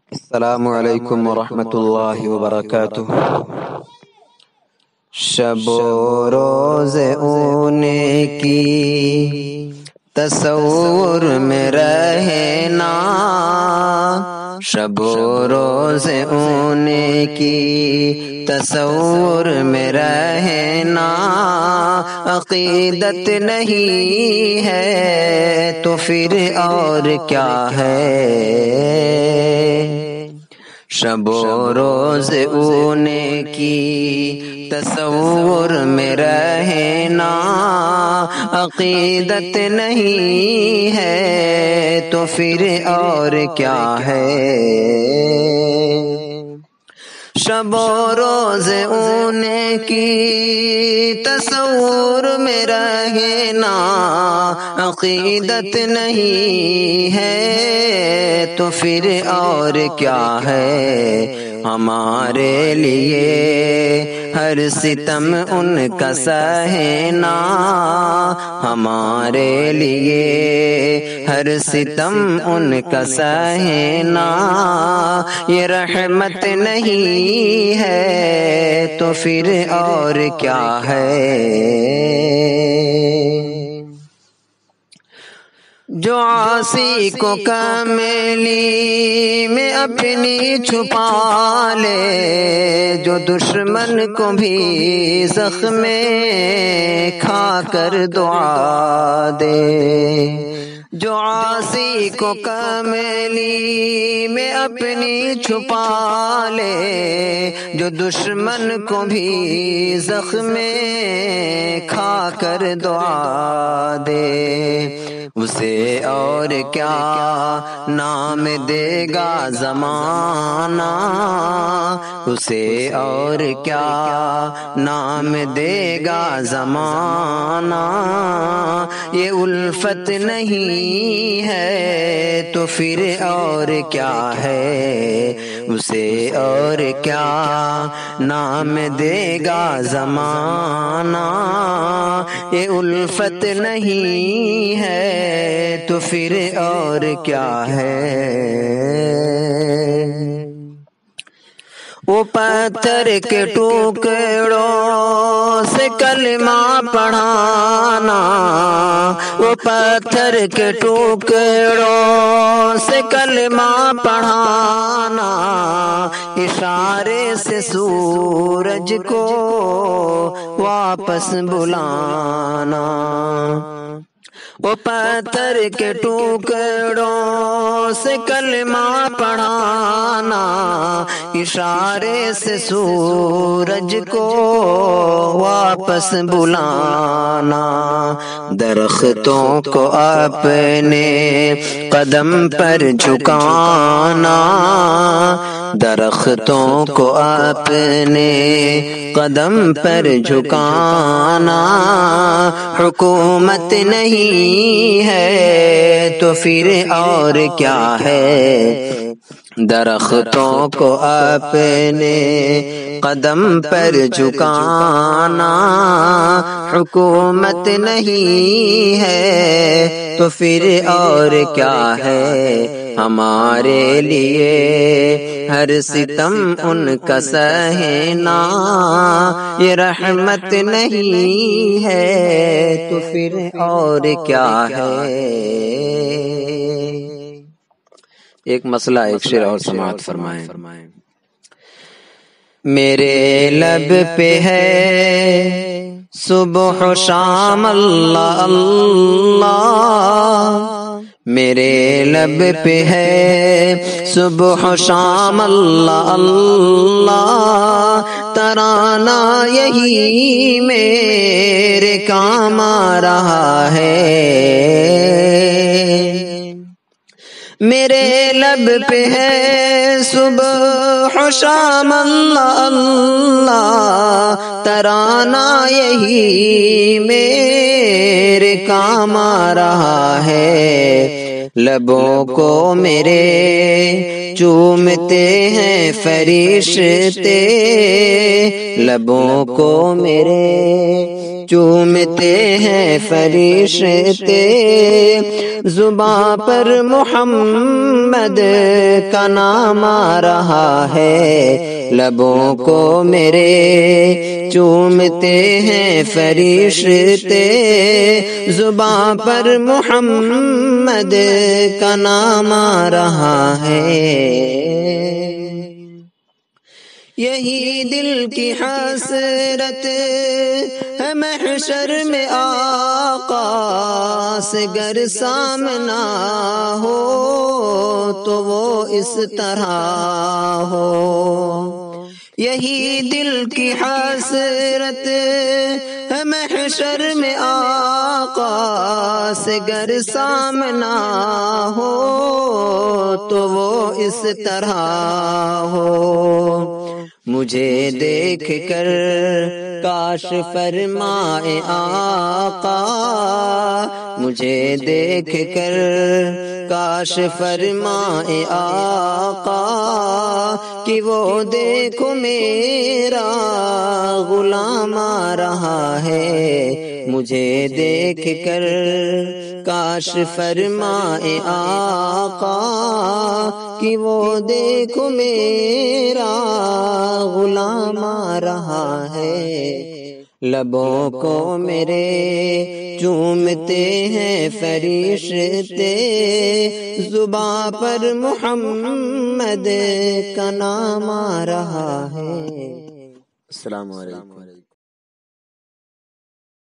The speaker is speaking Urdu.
السلام علیکم ورحمۃ اللہ وبرکاتہ۔ شب و روز اونے کی تصور میں رہنا، شب و روز اونے کی تصور میں رہنا، عقیدت نہیں ہے تو پھر اور کیا ہے؟ شب و روز اونے کی تصور میں رہنا، عقیدت نہیں ہے تو پھر اور کیا ہے؟ شب و روز اونے کی تصور میں رہنا، عقیدت نہیں ہے تو پھر اور کیا ہے؟ ہمارے لیے ہر ستم ان کا سہنا، ہمارے لیے ہر ستم ان کا سہنا، یہ رحمت نہیں ہے تو پھر اور کیا ہے؟ جو عاصی کو کمیلی میں اپنی چھپا لے، جو دشمن کو بھی زخم کھا کر دعا دے، جو عاصی کو کمیلی میں اپنی چھپا لے، جو دشمن کو بھی زخم کھا کر دعا دے، اسے اور کیا نام دے گا زمانہ، اسے اور کیا نام دے گا زمانہ، یہ الفت نہیں ہے تو پھر اور کیا ہے؟ اسے اور کیا نام دے گا زمانہ، یہ الفت نہیں ہے تو پھر اور کیا ہے؟ وہ پتھر کے ٹکڑوں سے کلمہ پڑھانا، وہ پتھر کے ٹکڑوں سے کلمہ پڑھانا، اشارے سے سورج کو واپس بلانا، وہ پتھر کے ٹکڑوں سے کلمہ پڑھانا، اشارے سے سورج کو واپس بلانا، درختوں کو اپنے قدم پر جھکانا، درختوں کو اپنے قدم پر جھکانا، حکومت نہیں ہے تو پھر اور کیا ہے؟ درختوں کو اپنے قدم پر جھکانا، حکومت نہیں ہے تو پھر اور کیا ہے؟ ہمارے لیے ہر ستم ان کا سہنا، یہ رحمت نہیں ہے تو پھر اور کیا ہے؟ ایک مسئلہ ایک شعر اور سماعت فرمائیں۔ میرے لب پہ ہے صبح و شام اللہ اللہ، میرے لب پہ ہے صبح و شام اللہ اللہ، ترانہ یہی میرے کام آ رہا ہے، میرے لب پہ ہے صبح و شام اللہ اللہ، ترانہ یہی میرے کام آ رہا ہے، لبوں کو میرے چومتے ہیں فرشتے، لبوں کو میرے چومتے ہیں فرشتے، زباں پر محمد کا نام آ رہا ہے، لبوں کو میرے چومتے ہیں فرشتے، زباں پر محمد کا نام آ رہا ہے۔ یہی دل کی حسرت ہے محشر میں آقا سے گر سامنا ہو تو وہ اس طرح ہو، یہی دل کی حسرت ہے محشر میں آقا سے گر سامنا ہو تو وہ اس طرح ہو، مجھے دیکھ کر کاش فرمائے آقا، مجھے دیکھ کر کاش فرمائے آقا کہ وہ دیکھو میرا غلام آ رہا ہے، مجھے دیکھ کر کاش فرمائے آقا کہ وہ دیکھو میرا غلام آ رہا ہے، لبوں کو میرے چومتے ہیں فرشتے، زباں پر محمد کا نام آ رہا ہے۔ السلام علیکم۔